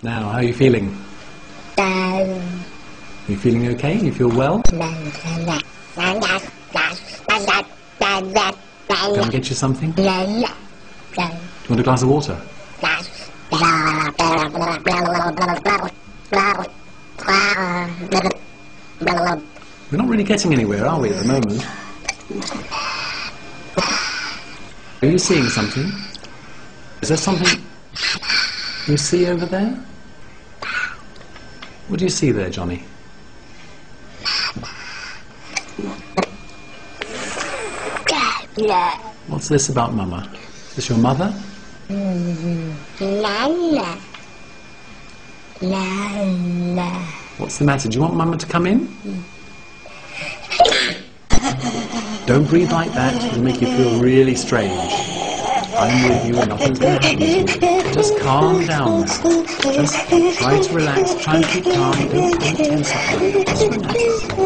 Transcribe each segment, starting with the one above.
Now, how are you feeling? Are you feeling okay? You feel well? Can I get you something? Do you want a glass of water? We're not really getting anywhere, are we, at the moment? Are you seeing something? Is there something you see over there? What do you see there, Johnny? What's this about Mama? Is this your mother? What's the matter? Do you want Mama to come in? Don't breathe like that. It'll make you feel really strange. I'm with you and nothing's going to happen to you. Just calm down now. Just try to relax. Try and keep calm. Don't tense up. Just relax.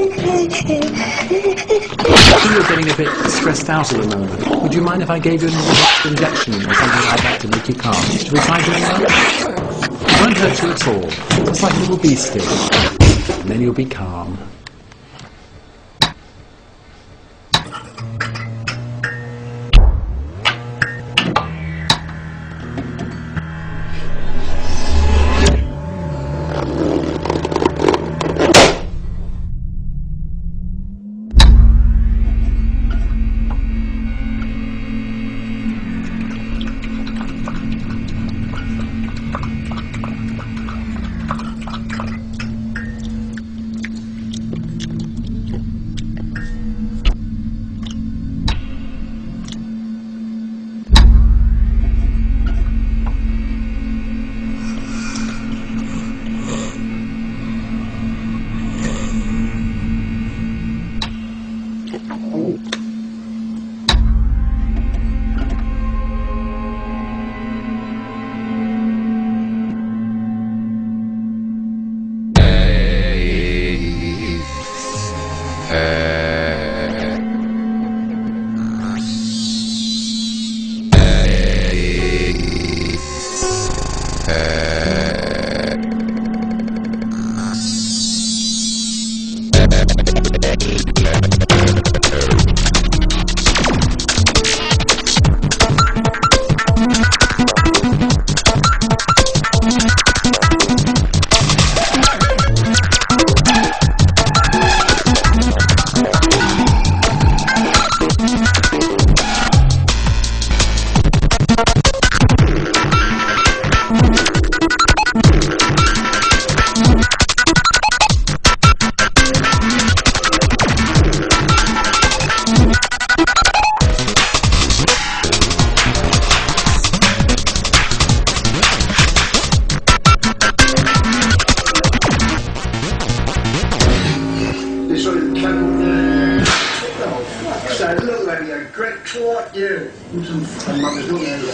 I think you're getting a bit stressed out at the moment. Would you mind if I gave you an injection or something like that to make you calm? Should we try doing that? It won't hurt you at all. Just like a little bee sting. And then you'll be calm. Look like a great twat, you. Some fucking mothers looking at you.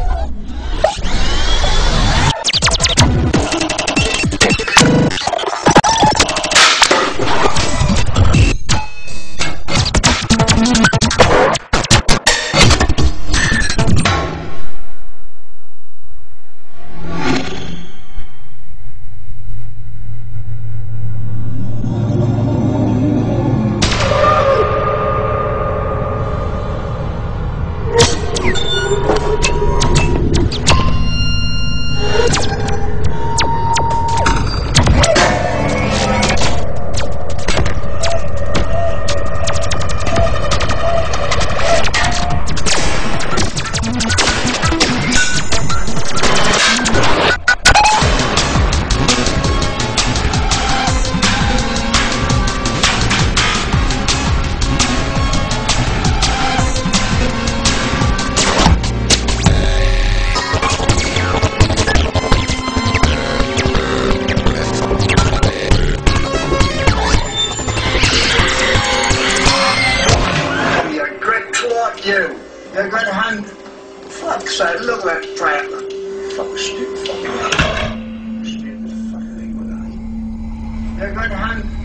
They're going to hang. Fuck's sake, look at that trap. Fucking stupid fucking. Stupid fucking thing with that. They're going to hang.